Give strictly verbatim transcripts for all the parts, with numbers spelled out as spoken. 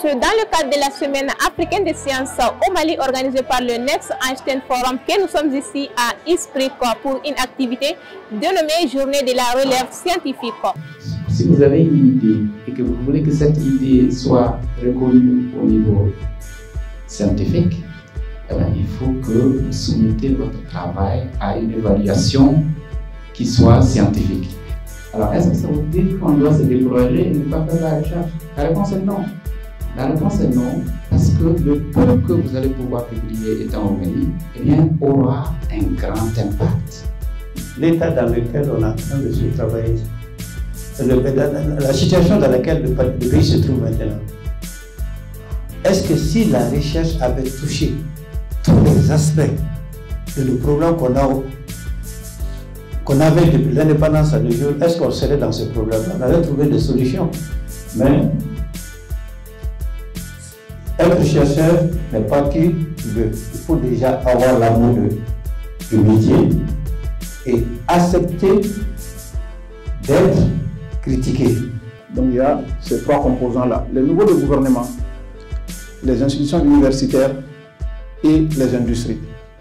ce dans le cadre de la semaine africaine des sciences au Mali organisée par le Next Einstein Forum que nous sommes ici à Ispric pour une activité dénommée Journée de la relève scientifique. Si vous avez une idée et que vous voulez que cette idée soit reconnue au niveau scientifique, eh bien, il faut que vous soumettez votre travail à une évaluation qui soit scientifique. Alors, est-ce que ça veut dire qu'on doit se décourager et ne pas faire la recherche? La réponse est non. La réponse est non, parce que le peu que vous allez pouvoir publier étant au Mali, eh bien, aura un grand impact. L'état dans lequel on est en train de se travailler, le, la situation dans laquelle le, le pays se trouve maintenant, est-ce que si la recherche avait touché tous les aspects de le problème qu'on a qu'on avait depuis l'indépendance à nos jours, est-ce qu'on serait dans ce problème? On avait trouvé des solutions. Mais être chercheur n'est pas qui veut. Il faut déjà avoir l'amour du métier et accepter d'être critiqué. Donc il y a ces trois composants-là. Le niveau de gouvernement, les institutions universitaires et les industries.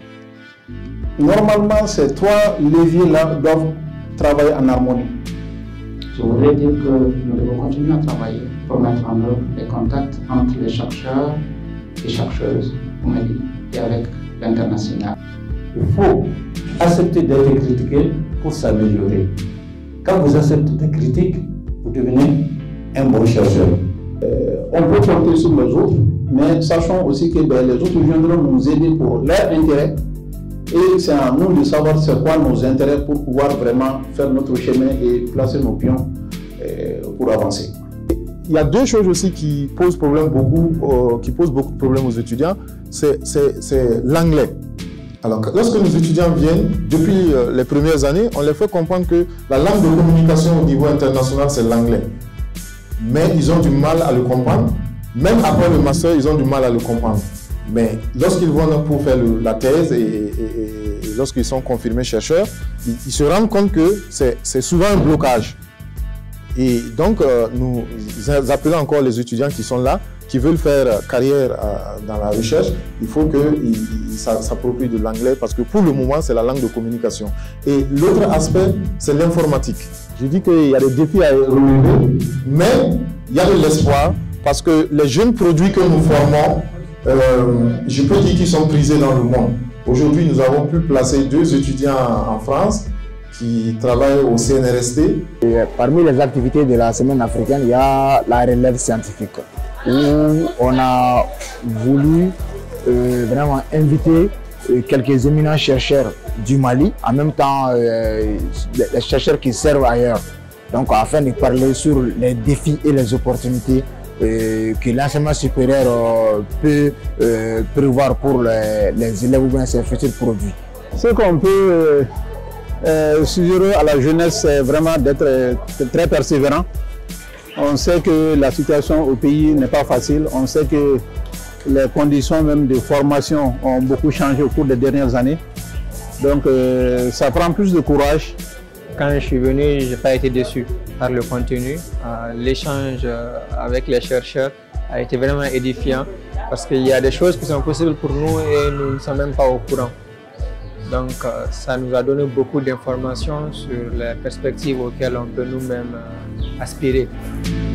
Normalement, ces trois leviers-là doivent travailler en harmonie. Je voudrais dire que nous devons continuer à travailler pour mettre en œuvre les contacts entre les chercheurs et chercheuses au Mali et avec l'international. Il faut accepter d'être critiqué pour s'améliorer. Quand vous acceptez des critiques, vous devenez un bon chercheur. Euh, on peut compter sur les autres, mais sachons aussi que ben, les autres viendront nous aider pour leur intérêt. Et c'est à nous de savoir c'est quoi nos intérêts pour pouvoir vraiment faire notre chemin et placer nos pions euh, pour avancer. Il y a deux choses aussi qui posent problème beaucoup, euh, qui posent beaucoup de problèmes aux étudiants, c'est l'anglais. Alors, lorsque nos étudiants viennent, depuis euh, les premières années, on les fait comprendre que la langue de communication au niveau international, c'est l'anglais. Mais ils ont du mal à le comprendre. Même après le master, ils ont du mal à le comprendre. Mais lorsqu'ils vont pour faire le, la thèse et, et, et, et lorsqu'ils sont confirmés chercheurs, ils, ils se rendent compte que c'est souvent un blocage. Et donc, euh, nous appelons encore les étudiants qui sont là, qui veulent faire carrière euh, dans la recherche, il faut qu'ils s'approprient de l'anglais parce que pour le moment, c'est la langue de communication. Et l'autre aspect, c'est l'informatique. Je dis qu'il y a des défis à relever, mais il y a de l'espoir parce que les jeunes produits que nous formons, Euh, je peux dire qu'ils sont prisés dans le monde. Aujourd'hui, nous avons pu placer deux étudiants en France qui travaillent au C N R S T. Et parmi les activités de la semaine africaine, il y a la relève scientifique où on a voulu euh, vraiment inviter euh, quelques éminents chercheurs du Mali, en même temps euh, les chercheurs qui servent ailleurs, donc afin de parler sur les défis et les opportunités Euh, que l'enseignement supérieur euh, peut euh, prévoir pour les, les élèves ou bien ses futurs produits. Ce qu'on peut euh, euh, suggérer à la jeunesse, c'est vraiment d'être euh, très persévérant. On sait que la situation au pays n'est pas facile. On sait que les conditions même de formation ont beaucoup changé au cours des dernières années. Donc euh, ça prend plus de courage. Quand je suis venu, je n'ai pas été déçu par le contenu. Euh, L'échange euh, avec les chercheurs a été vraiment édifiant parce qu'il y a des choses qui sont possibles pour nous et nous ne sommes même pas au courant. Donc euh, ça nous a donné beaucoup d'informations sur les perspectives auxquelles on peut nous-mêmes euh, aspirer.